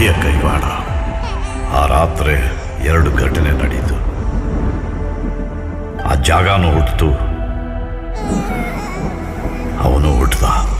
ವಿಧಿಯ ಕೈವಾಡ. ಆ ರಾತ್ರಿ 2 ಘಟನೆ ನಡೀತು. ಆ ಜಾಗನೂ ಹುಟ್ಟಿತು, ಅವನು ಹುಟ್ಟಿದ.